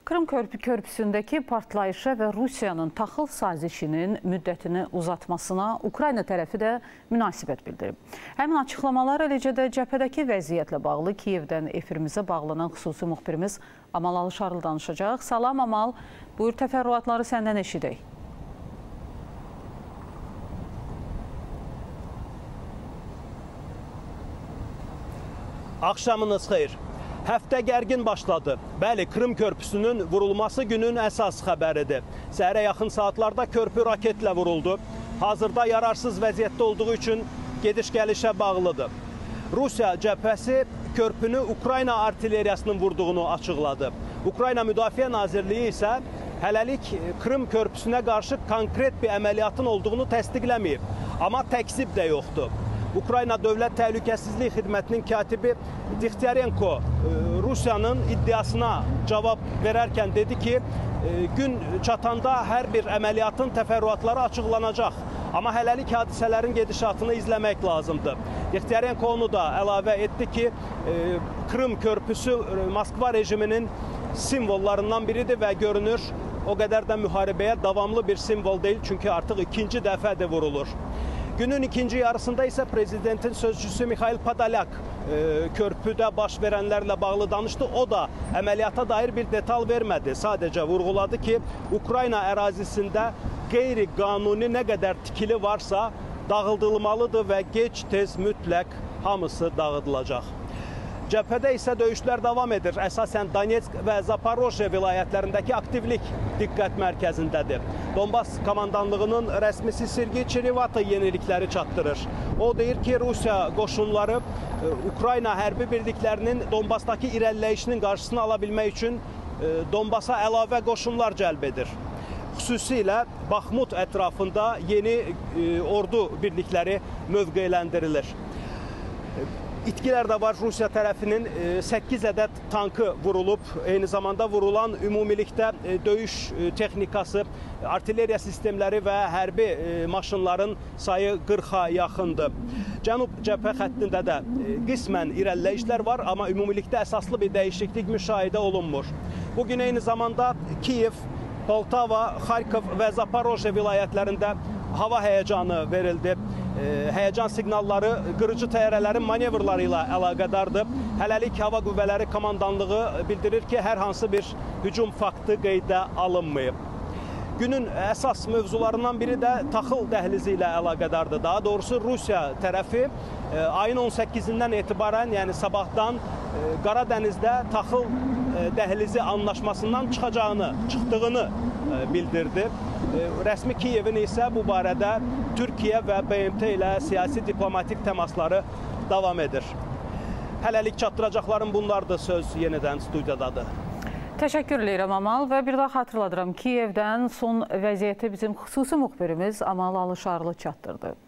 Krım körpüsündəki partlayışa və Rusiyanın taxıl sazişinin müddətini uzatmasına Ukrayna tərəfi də münasibət bildirib. Həmin açıqlamalar eləcə də cəbhədəki vəziyyətlə bağlı Kiyevdən efirimizə bağlanan xüsusi müxbirimiz Amal Alışarlı danışacaq. Salam Amal, buyur təfərrüatları səndən eşidək. Axşamınız xeyir. Həftə gərgin başladı. Bəli, Krım körpüsünün vurulması günün əsas xəbəridir. Səhərə yaxın saatlarda körpü raketlə vuruldu. Hazırda yararsız vəziyyətdə olduğu üçün gediş-gəlişə bağlıdır. Rusiya cəbhəsi körpünü Ukrayna artilleriyasının vurduğunu açıqladı. Ukrayna Müdafiə Nazirliyi isə hələlik Krım körpüsünə qarşı konkret bir əməliyyatın olduğunu təsdiqləməyib. Amma təkzib də yoxdur. Ukrayna Dövlət Təhlükəsizlik Xidmətinin katibi Dixtyarenko Rusiyanın iddiasına cavab verərkən dedi ki, gün çatanda hər bir əməliyyatın təfərrüatları açıqlanacaq. Amma hələlik hadisələrin gedişatını izləmək lazımdır. Dixtyarenko onu da əlavə etdi ki, Krım körpüsü Moskva rejiminin simvollarından biridir və görünür o qədər də müharibəyə davamlı bir simvol deyil, çünki artıq ikinci dəfədir vurulur. Günün ikinci yarısında isə prezidentin sözcüsü Mikhail Podolyak körpüdə baş verənlərlə bağlı danışdı. O da əməliyyata dair bir detal vermədi. Sadəcə vurğuladı ki, Ukrayna ərazisində qeyri-qanuni nə qədər tikili varsa dağıdılmalıdır və gec-tez mütləq hamısı dağıdılacaq. Cəbhədə isə döyüşlər davam edir. Əsasən Donetsk və Zaporojye vilayətlərindəki aktivlik diqqət mərkəzindədir. Donbas komandanlığının rəsmisi Sergey Cherevati yenilikləri çatdırır. O deyir ki, Rusiya qoşunları Ukrayna hərbi birliklərinin Donbasdakı irəliləyişinin qarşısını ala bilmək üçün Donbasa əlavə qoşunlar cəlb edir. Xüsusilə Baxmut ətrafında yeni ordu birlikləri mövqeləndirilir. İtkilər də var. Rusiya tərəfinin 8 ədəd tankı vurulub. Eyni zamanda vurulan ümumilikdə döyüş texnikası, artilleriya sistemləri və hərbi maşınların sayı 40-a yaxındır. Cənub cəbhə xəttində də qismən irəliləyişlər var, amma ümumilikdə əsaslı bir dəyişiklik müşahidə olunmur. Bugün eyni zamanda Kiyev, Poltava, Xarkov və Zaporojye vilayətlərində hava həyəcanı verildi. Həyəcan siqnalları qırıcı təyyarələrin manevrları ilə əlaqədardır. Hələlik Hava Qüvvələri Komandanlığı bildirir ki, hər hansı bir hücum faktı qeydə alınmayıb. Günün əsas mövzularından biri də taxıl dəhlizi ilə əlaqədardır. Daha doğrusu Rusiya tərəfi ayın 18-dən etibarən, yəni sabahdan Qaradənizdə taxıl dəhlizi anlaşmasından çıxdığını bildirdi. Rəsmi Kiyevin isə bu barədə Türkiyə və BMT ilə siyasi diplomatik təmasları davam edir. Hələlik çatdıracaqlarım bunlardır, söz yenidən studiyadadır. Təşəkkür edirəm Amal və bir daha xatırladıram, Kiyevdən son vəziyyəti bizim xüsusi müxbirimiz Amal Alışarlı çatdırdı.